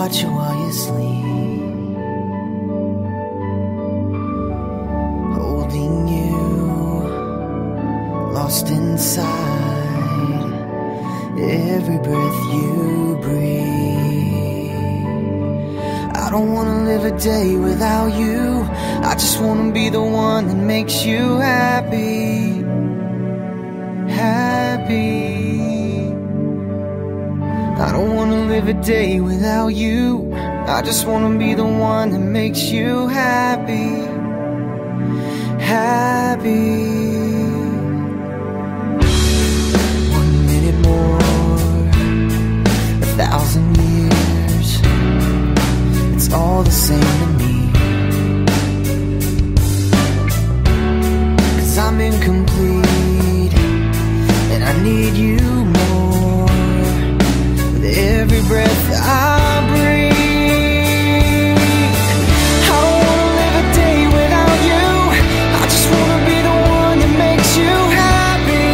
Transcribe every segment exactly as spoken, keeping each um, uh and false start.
watch you while you sleep, holding you, lost inside every breath you breathe. I don't wanna live a day without you. I just wanna be the one that makes you happy, happy. I don't wanna live a day without you. I just wanna be the one that makes you happy, happy. One minute more, a thousand years, it's all the same to me. 'Cause I'm incomplete, and I need you more with every breath I breathe. I don't wanna live a day without you. I just wanna be the one that makes you happy,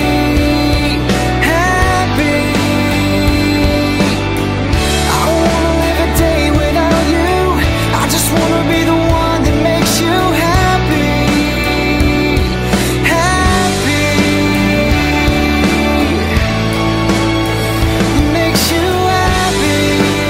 happy. I don't wanna live a day without you. I just wanna be the one that makes you happy, happy. That makes you happy.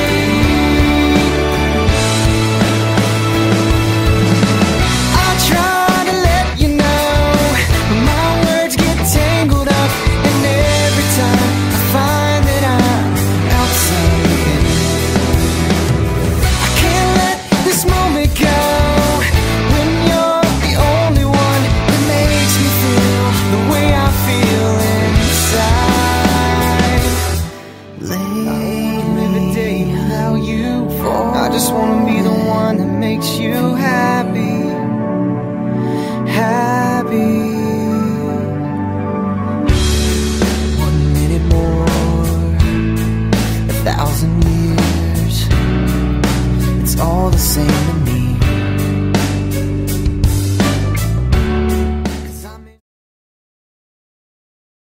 I try to let you know, but my words get tangled up, and every time I find that I'm outside, I can't let this moment go. When you're the only one that makes me feel the way I feel inside. Lately, live a day without you. I just wanna be the one that makes you happy, happy. One minute more, a thousand years, it's all the same to me.